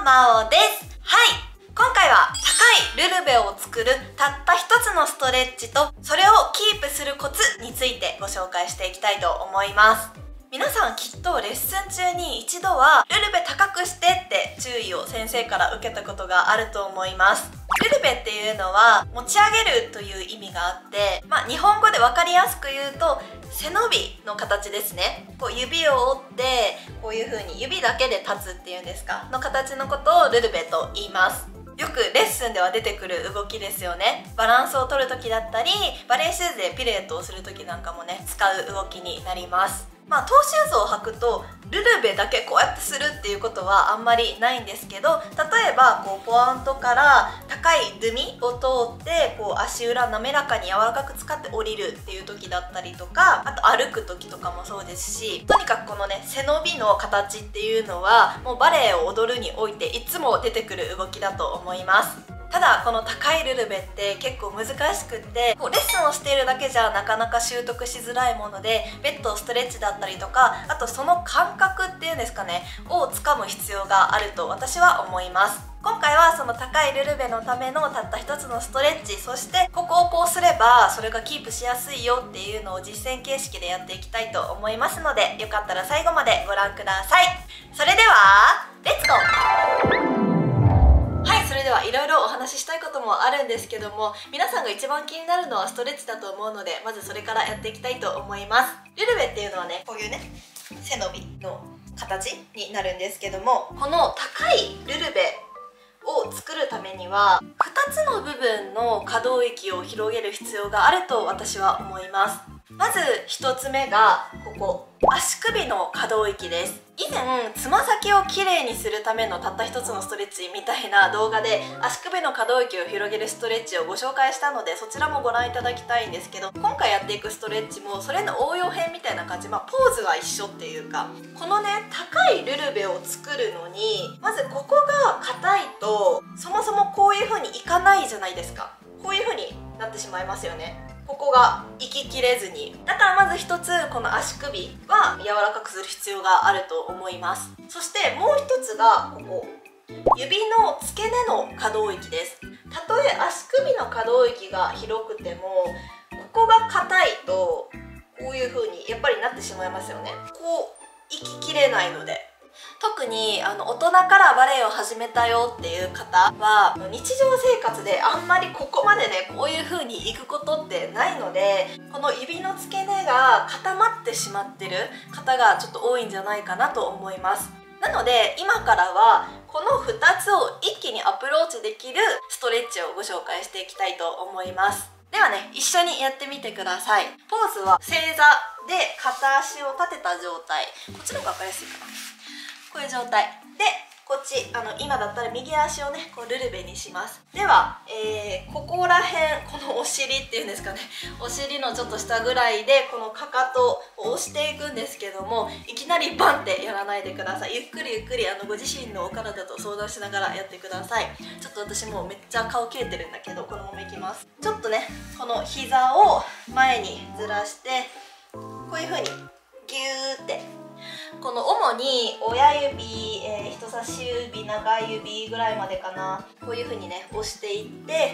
まおです。はい、今回は高いルルベを作るたった一つのストレッチとそれをキープするコツについてご紹介していきたいと思います。皆さんきっとレッスン中に一度はルルベ高くしてって注意を先生から受けたことがあると思います。ルルベっていうのは持ち上げるという意味があって、日本語で分かりやすく言うと背伸びの形ですね。こう指を折ってこういう風に指だけで立つっていうんですかの形のことをルルベと言います。よくレッスンでは出てくる動きですよね。バランスを取る時だったりバレエシューズでピルエットをする時なんかもね使う動きになります。トーシューズを履くとルルベだけこうやってするっていうことはあんまりないんですけど、例えばこうポワントから高いドゥミを通ってこう足裏滑らかに柔らかく使って降りるっていう時だったりとか、あと歩く時とかもそうですし、とにかくこのね背伸びの形っていうのはもうバレエを踊るにおいていつも出てくる動きだと思います。ただこの高いルルベって結構難しくってこうレッスンをしているだけじゃなかなか習得しづらいもので、別途ストレッチだったりとか、あとその感覚っていうんですかねをつかむ必要があると私は思います。今回はその高いルルベのためのたった一つのストレッチ、そしてここをこうすればそれがキープしやすいよっていうのを実践形式でやっていきたいと思いますので、よかったら最後までご覧ください。それではレッツゴー。それではいろいろお話ししたいこともあるんですけども、皆さんが一番気になるのはストレッチだと思うので、まずそれからやっていきたいと思います。ルルベっていうのはね、こういうね背伸びの形になるんですけども、この高いルルベを作るためには2つの部分の可動域を広げる必要があると私は思います。まず1つ目がここ足首の可動域です。以前つま先をきれいにするためのたった一つのストレッチみたいな動画で足首の可動域を広げるストレッチをご紹介したので、そちらもご覧いただきたいんですけど、今回やっていくストレッチもそれの応用編みたいな感じ、ポーズは一緒っていうか、このね高いルルベを作るのにまずここが硬いとそもそもこういう風にいかないじゃないですか。こういう風になってしまいますよね。ここが行ききれずに。だからまず一つこの足首は柔らかくする必要があると思います。そしてもう一つがここ指の付け根の可動域です。たとえ足首の可動域が広くてもここが硬いとこういう風にやっぱりなってしまいますよね。こう行ききれないので。特に大人からバレエを始めたよっていう方は日常生活であんまりここまでねこういう風に行くことってないので、この指の付け根が固まってしまってる方がちょっと多いんじゃないかなと思います。なので今からはこの2つを一気にアプローチできるストレッチをご紹介していきたいと思います。ではね、一緒にやってみてください。ポーズは正座で片足を立てた状態、こっちの方が分かりやすいかな。こういう状態でこっち今だったら右足をねこうルルベにします。では、ここら辺このお尻っていうんですかね、お尻のちょっと下ぐらいでこのかかとを押していくんですけども、いきなりバンってやらないでください。ゆっくりゆっくりご自身のお体と相談しながらやってください。ちょっと私もうめっちゃ顔切れてるんだけどこのままいきます。ちょっとねこの膝を前にずらしてこういう風にギューって、この主に親指、人差し指、長指ぐらいまでかな、こういう風にね押していって、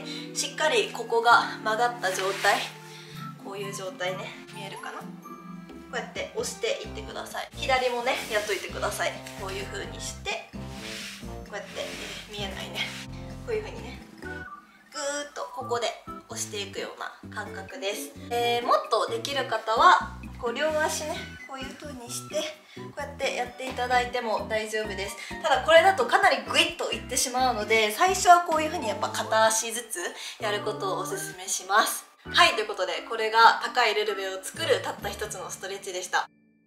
しっかりここが曲がった状態、こういう状態ね見えるかな、こうやって押していってください。左もねやっといてください。こういう風にしてこうやって、見えないね、こういう風にねぐーっとここで押していくような感覚です。もっとできる方はこう両足ねこういう風にしてこうやってやっていただいても大丈夫です。ただこれだとかなりグイッといってしまうので、最初はこういう風にやっぱ片足ずつやることをおすすめします。はい、ということでこれが高いルルベを作るたった一つのストレッチでした。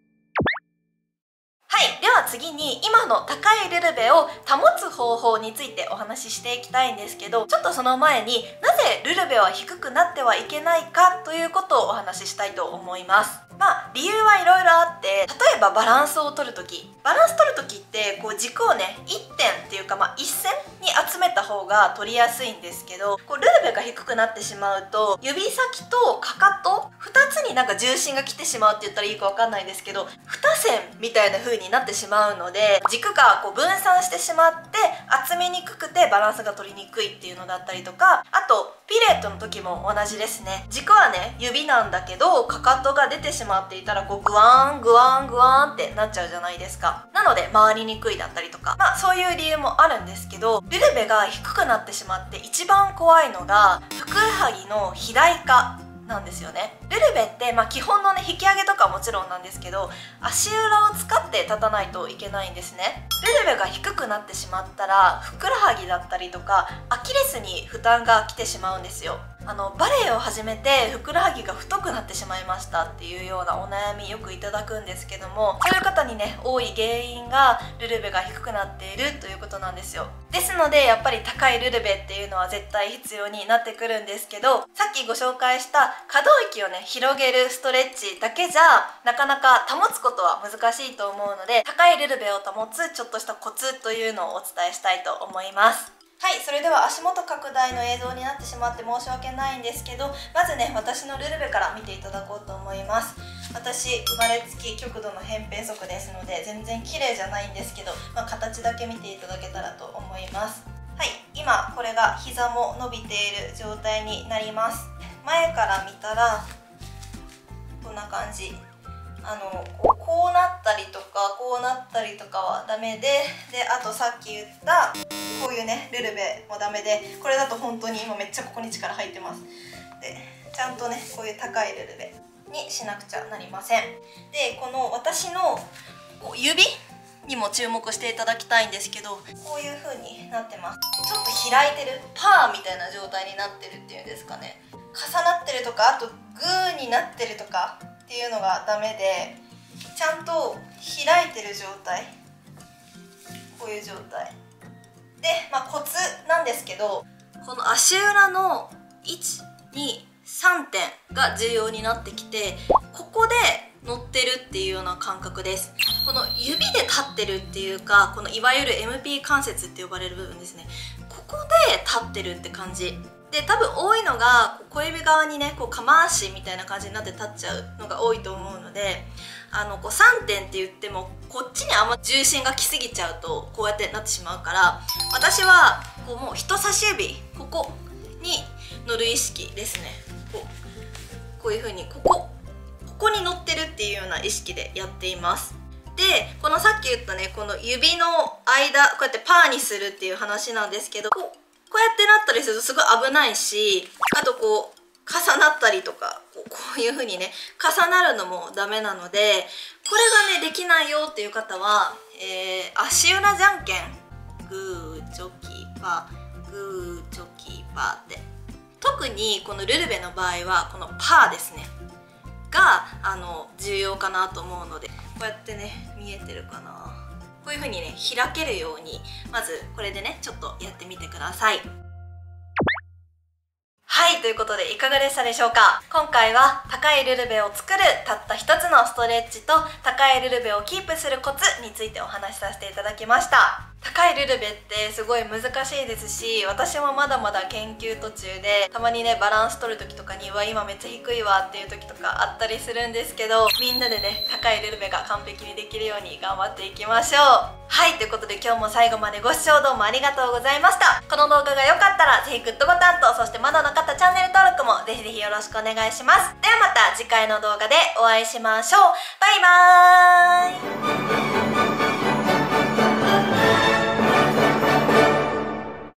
はい、では次に今の高いルルベを保つ方法についてお話ししていきたいんですけど、ちょっとその前になぜルルベは低くなってはいけないかということをお話ししたいと思います。理由はいろいろあって、例えばバランスを取るときってこう軸をね1点っていうか1線に集めた方が取りやすいんですけど、こうルルベが低くなってしまうと指先とかかと2つに重心が来てしまうって言ったらいいかわかんないですけど、2線みたいな風になってしまうので、軸がこう分散してしまって集めにくくてバランスが取りにくいっていうのだったりとか、あとピレットの時も同じですね。軸はね指なんだけど、かかとが出てしまっていたらこうグワーングワーングワーンってなっちゃうじゃないですか。なので回りにくいだったりとか、そういう理由もあるんですけど、ルルベが低くなってしまって一番怖いのがふくらはぎの肥大化なんですよね。ルルベって、基本のね引き上げとかはもちろんなんですけど、足裏を使って立たないといけないんですね。ルルベが低くなってしまったらふくらはぎだったりとかアキレスに負担が来てしまうんですよ。バレエを始めてふくらはぎが太くなってしまいましたっていうようなお悩みよくいただくんですけども、そういう方にね多い原因がルルベが低くなっているということなんですよ。ですのでやっぱり高いルルベっていうのは絶対必要になってくるんですけど、さっきご紹介した可動域をね広げるストレッチだけじゃなかなか保つことは難しいと思うので、高いルルベを保つちょっとしたコツというのをお伝えしたいと思います。はい、それでは足元拡大の映像になってしまって申し訳ないんですけど、まずね私のルルベから見ていただこうと思います。私生まれつき極度の扁平足ですので全然綺麗じゃないんですけど、形だけ見ていただけたらと思います。はい、今これが膝も伸びている状態になります。前から見たらこんな感じ。こうなったりとかこうなったりとかはダメで、あとさっき言ったこういうねルルベもダメで、これだと本当に今めっちゃここに力入ってます。でちゃんとねこういう高いルルベにしなくちゃなりません。でこの私の指にも注目していただきたいんですけど、こういう風になってます。ちょっと開いてるパーみたいな状態になってるっていうんですかね。重なってるとか、あとグーになってるとかっていうのがダメで、ちゃんと開いてる状態、こういう状態で、コツなんですけど、この足裏の123点が重要になってきて、ここで乗ってるっていうような感覚です。この指で立ってるっていうか、このいわゆる MP 関節って呼ばれる部分ですね。ここで立ってるって感じで、多分多いのが小指側にねこう釜足みたいな感じになって立っちゃうのが多いと思うので、3点って言ってもこっちにあんま重心が来すぎちゃうとこうやってなってしまうから、私はもう人差し指ここに乗る意識ですね。こういう風にここに乗ってるっていうような意識でやっています。でこのさっき言ったねこの指の間こうやってパーにするっていう話なんですけど、こうやってなったりするとすごい危ないし、あと重なったりとかこういう風にね重なるのもダメなので、これがねできないよっていう方は、足裏じゃんけん、グーチョキパーグーチョキパーって、特にこのルルベの場合はこのパーですねが重要かなと思うので、こうやってね見えてるかな、こういう風にね開けるようにまずこれでねちょっとやってみてください。はい、ということでいかがでしたでしょうか。今回は高いルルベを作るたった一つのストレッチと高いルルベをキープするコツについてお話しさせていただきました。高いルルベってすごい難しいですし、私もまだまだ研究途中で、たまにねバランス取る時とかに今めっちゃ低いわっていう時とかあったりするんですけど、みんなでね高いルルベが完璧にできるように頑張っていきましょう。はい、ということで今日も最後までご視聴どうもありがとうございました。この動画が良かったらぜひグッドボタンと、そしてまだの方チャンネル登録もぜひぜひよろしくお願いします。ではまた次回の動画でお会いしましょう。バイバーイ。